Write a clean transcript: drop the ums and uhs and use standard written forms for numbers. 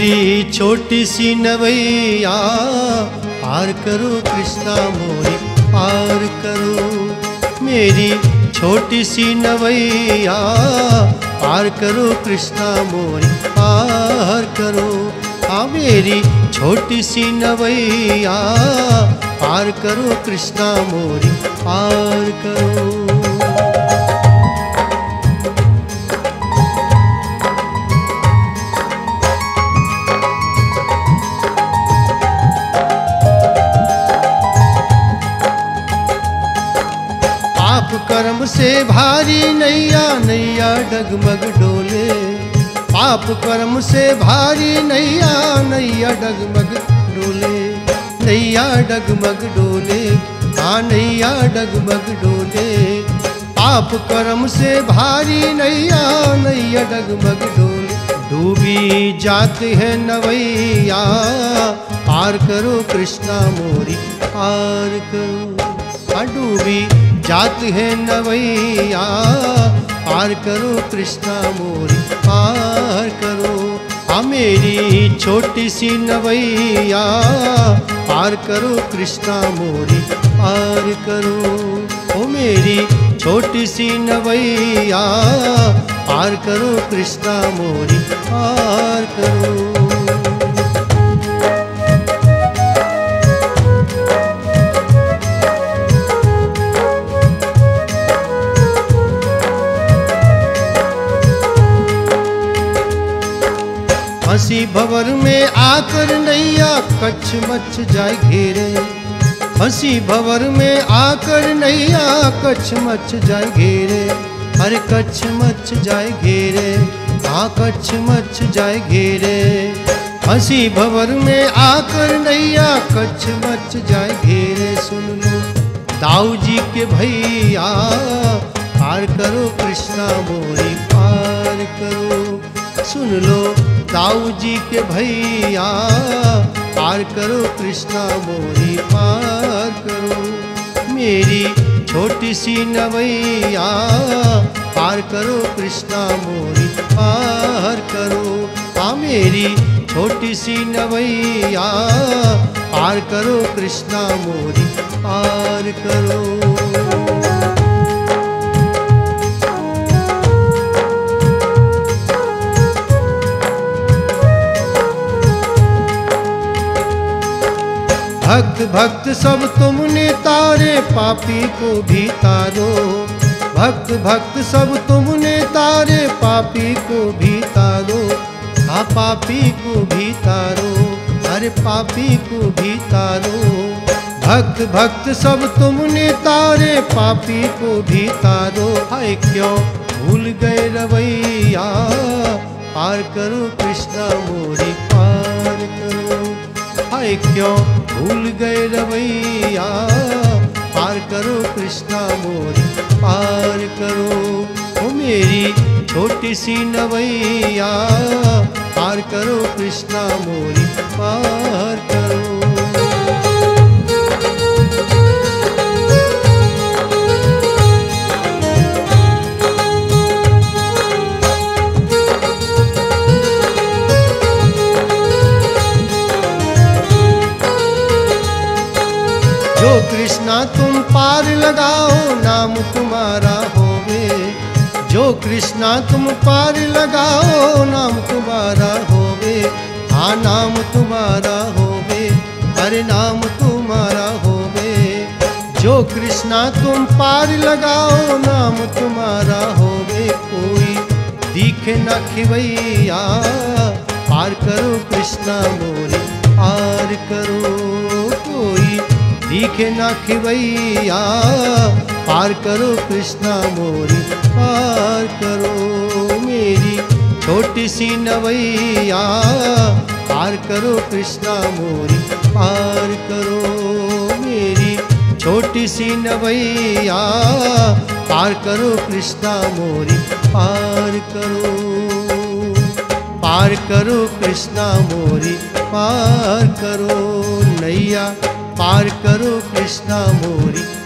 मेरी छोटी सी नवैया पार करो कृष्णा मोरी पार करो। मेरी छोटी सी नवैया पार करो कृष्णा मोरी पार करो। हाँ मेरी छोटी सी नवैया पार करो कृष्णा मोरी पार करो। पाप कर्म से भारी नैया नैया डगमग डोले। पाप कर्म से भारी नैया नैया डगमग डोले। नैया डगमग डोले हाँ नैया डगमग डोले। पाप कर्म से भारी नैया नैया डगमग डोले। डूबी जाते हैं नवैया पार करो कृष्णा मोरी पार करो। हाँ डूबी जात है नवैया पार करो कृष्णा मोरी पार करो। हाँ मेरी छोटी सी नवैया पार करो कृष्णा मोरी पार करो। ओ मेरी छोटी सी नवैया पार करो कृष्णा मोरी पार करो। हंसी भंवर में आकर नैया कच्छ मच जाए घेरे। हंसी भंवर में आकर नैया कच्छ मच जाए घेरे। अरे कच्छ मच जाए घेरे हाँ कच्छ मच जाए घेरे। हंसी भंवर में आकर नैया कच्छ मच जाए घेरे। सुन लो दाऊ जी के भैया पार करो कृष्णा मोरी पार करो। सुन लो दाऊ जी के भैया पार करो कृष्णा मोरी पार करो। मेरी छोटी सी नवैया पार करो कृष्णा मोरी पार करो। हाँ मेरी छोटी सी नवैया पार करो कृष्णा मोरी पार करो। भक्त भक्त सब तुमने तारे पापी को भी तारो। भक्त भक्त सब तुमने तारे पापी को भी तारो। हाँ पापी को भी तारो अरे पापी को भी तारो। भक्त भक्त सब तुमने तारे पापी को भी तारो। हाय क्यों भूल गए रवैया पार करो कृष्णा मोरी पार करो। हाय क्यों भूल गए रवैया पार करो कृष्णा मोरी पार करो। ओ मेरी छोटी सी नवैया पार करो कृष्णा मोरी पार करो। जो कृष्णा तुम पार लगाओ नाम तुम्हारा होवे। जो कृष्णा तुम पार लगाओ नाम तुम्हारा होवे। हाँ नाम तुम्हारा होवे अरे नाम तुम्हारा होवे। जो कृष्णा तुम पार लगाओ नाम तुम्हारा होवे। कोई दिखे न खिवैया पार करो कृष्णा मोरी पार करो। कोई दिखे ना खिवैया पार करो कृष्णा मोरी पार करो। मेरी छोटी सी नवैया पार करो कृष्णा मोरी पार करो। मेरी छोटी सी नवैया पार करो कृष्णा मोरी पार करो। पार करो कृष्णा मोरी पार करो। नैया पार करो कृष्णा मोरी